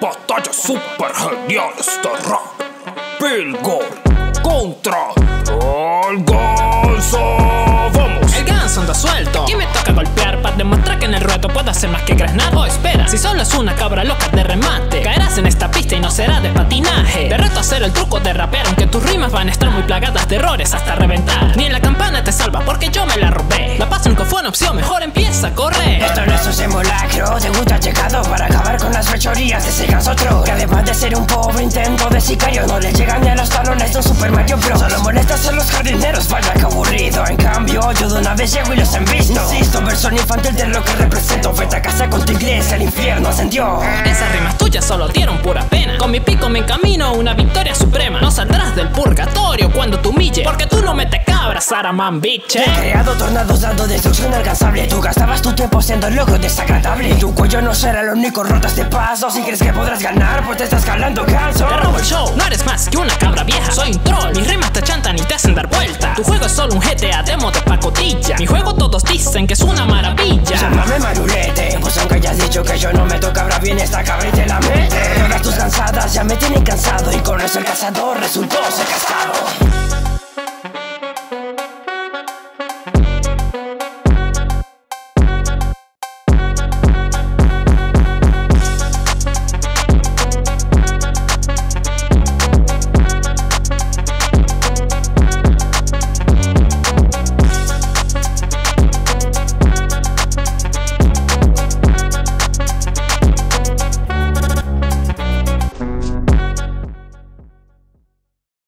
batalla super genial este rap. Pilgo contra el ganso. Vamos. El ganso anda suelto y me toca golpear para demostrar que en el ruedo puedo hacer más que graznar. Oh, espera, si solo es una cabra loca de remate, caerás en esta pista y no será de patinaje. Te reto a hacer el truco de rapear, aunque tus rimas van a estar muy plagadas de errores hasta reventar. Ni en la campana te salva porque yo me la robé. La paz nunca fue una opción, mejor empieza a correr. Esto no es un simulacro, te gusta llegado para acabar con las fechorías de ese ganso otro. Que además de ser un pobre intento de sicario, no le llegan ni a los talones de un Super Mario Bros. Solo molestas a los jardineros, vaya que aburrido. En cambio, yo de una vez llego y los envisto. Insisto, versión infantil de lo que represento. Vete a casa con tu iglesia, el infierno ascendió. Esas rimas tuyas solo dieron pura pena. Con mi pico me encamino a una victoria suprema. No saldrás del purgatorio cuando te humille, porque tú no metes cabras, Araman bitch. He creado tornados dando destrucción alcanzable. Tú gastabas tu tiempo siendo loco desagradable. Tu cuello no será el único rotas de paso. Si crees que podrás ganar, pues te estás jalando ganso. Te robo el show, no eres más que una cabra vieja. Soy un troll, mis rimas te chantan y te hacen dar vuelta. Tu juego es solo un GTA demo de pacotilla. Mi juego todos dicen que es una maravilla. Llámame marulete, pues aunque hayas dicho que yo no meto cabra, viene esta cabra y te la mete. Todas tus cansadas ya me tienen cansado, y con eso el cazador resultó ser casado.